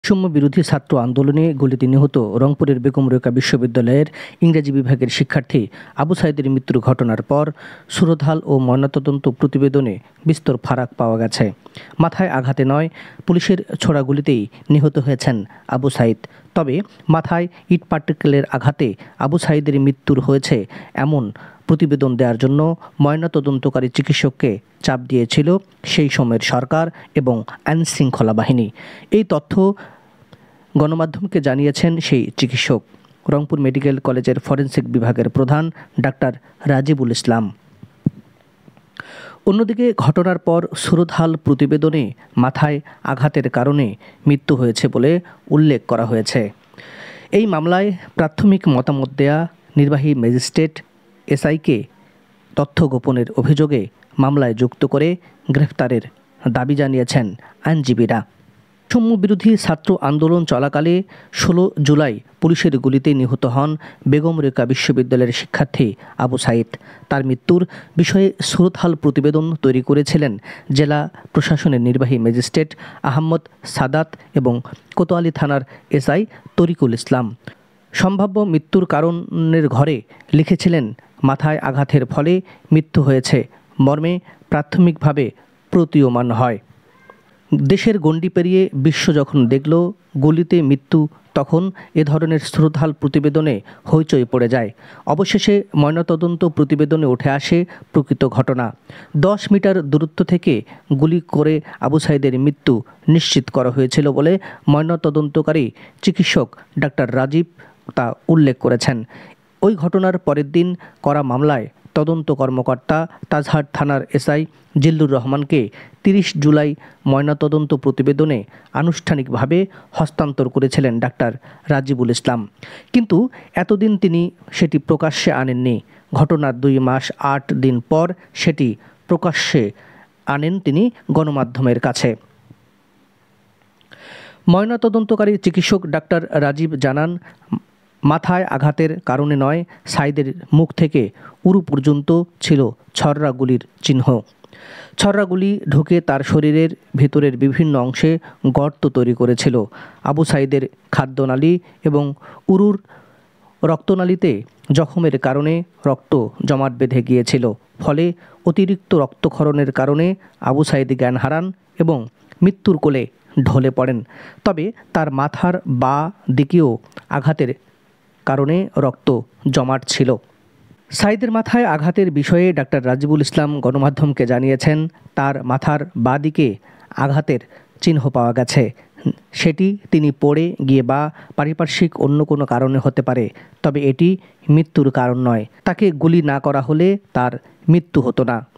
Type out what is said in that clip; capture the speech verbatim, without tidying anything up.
বৈষম্য বিরোধী ছাত্র আন্দোলনে গুলিতে নিহত রংপুরের বেগম রোকেয়া বিশ্ববিদ্যালয়ের ইংরেজি বিভাগের শিক্ষার্থী আবু সাঈদের মৃত্যুর ঘটনার পর সুরতহাল ও ময়নাতদন্ত প্রতিবেদনে বিস্তর ফারাক পাওয়া গেছে। মাথায় আঘাতে নয়, পুলিশের ছোড়া গুলিতেই নিহত হয়েছেন আবু সাঈদ। তবে মাথায় ইট পাটকেলের আঘাতে আবু সাঈদের মৃত্যুর হয়েছে এমন প্রতিবেদন দেওয়ার জন্য ময়নাতদন্তকারী চিকিৎসককে চাপ দিয়েছিল সেই সময়ের সরকার এবং আইনশৃঙ্খলা বাহিনী। এই তথ্য গণমাধ্যমকে জানিয়েছেন সেই চিকিৎসক, রংপুর মেডিকেল কলেজের ফরেনসিক বিভাগের প্রধান ডাক্তার রাজিবুল ইসলাম। অন্যদিকে ঘটনার পর সুরতহাল প্রতিবেদনে মাথায় আঘাতের কারণে মৃত্যু হয়েছে বলে উল্লেখ করা হয়েছে। এই মামলায় প্রাথমিক মতামত দেয়া নির্বাহী ম্যাজিস্ট্রেট এসআইকে তথ্য গোপনের অভিযোগে মামলায় যুক্ত করে গ্রেফতারের দাবি জানিয়েছেন আইনজীবীরা। বৈষম্য বিরোধী ছাত্র আন্দোলন চলাকালে ষোলো জুলাই পুলিশের গুলিতে নিহত হন বেগম রোকেয়া বিশ্ববিদ্যালয়ের শিক্ষার্থী আবু সাঈদ। তার মৃত্যুর বিষয়ে সুরতহাল প্রতিবেদন তৈরি করেছিলেন জেলা প্রশাসনের নির্বাহী ম্যাজিস্ট্রেট আহমদ সাদাত এবং কোতোয়ালি থানার এসআই তরিকুল ইসলাম। সম্ভাব্য মৃত্যুর কারণের ঘরে লিখেছিলেন, মাথায় আঘাতের ফলে মৃত্যু হয়েছে মর্মে প্রাথমিকভাবে প্রতীয়মান হয়। দেশের গণ্ডি পেরিয়ে বিশ্ব যখন দেখল গুলিতে মৃত্যু, তখন এ ধরনের সুরতহাল প্রতিবেদনে হইচই পড়ে যায়। অবশেষে ময়নাতদন্ত প্রতিবেদনে উঠে আসে প্রকৃত ঘটনা। দশ মিটার দূরত্ব থেকে গুলি করে আবু সাঈদের মৃত্যু নিশ্চিত করা হয়েছিল বলে ময়নাতদন্তকারী চিকিৎসক ডাক্তার রাজীব তা উল্লেখ করেছেন। ওই ঘটনার পরের দিন করা মামলায় তদন্ত কর্মকর্তা তাজহাট থানার এসআই জিল্লুর রহমানকে তিরিশ জুলাই ময়নাতদন্ত প্রতিবেদনে আনুষ্ঠানিকভাবে হস্তান্তর করেছিলেন ডাক্তার রাজিবুল ইসলাম। কিন্তু এতদিন তিনি সেটি প্রকাশ্যে আনেননি। ঘটনার দুই মাস আট দিন পর সেটি প্রকাশ্যে আনেন তিনি গণমাধ্যমের কাছে। ময়নাতদন্তকারী চিকিৎসক ডাক্তার রাজীব জানান, মাথায় আঘাতের কারণে নয়, সাঈদের মুখ থেকে উরু পর্যন্ত ছিল ছররা গুলির চিহ্ন। ছররা গুলি ঢুকে তার শরীরের ভেতরের বিভিন্ন অংশে গর্ত তৈরি করেছিল। আবু সাঈদের খাদ্যনালী এবং উরুর রক্তনালীতে জখমের কারণে রক্ত জমাট বেঁধে গিয়েছিল। ফলে অতিরিক্ত রক্তক্ষরণের কারণে আবু সাঈদ জ্ঞান হারান এবং মৃত্যুর কোলে ঢলে পড়েন। তবে তার মাথার বাঁ দিকেও আঘাতের কারণে রক্ত জমাট ছিল। সাঈদের মাথায় আঘাতের বিষয়ে ডাক্তার রাজিবুল ইসলাম গণমাধ্যমকে জানিয়েছেন, তার মাথার বাঁ দিকে আঘাতের চিহ্ন পাওয়া গেছে। সেটি তিনি পড়ে গিয়ে বা পারিপার্শ্বিক অন্য কোনো কারণে হতে পারে, তবে এটি মৃত্যুর কারণ নয়। তাকে গুলি না করা হলে তার মৃত্যু হতো না।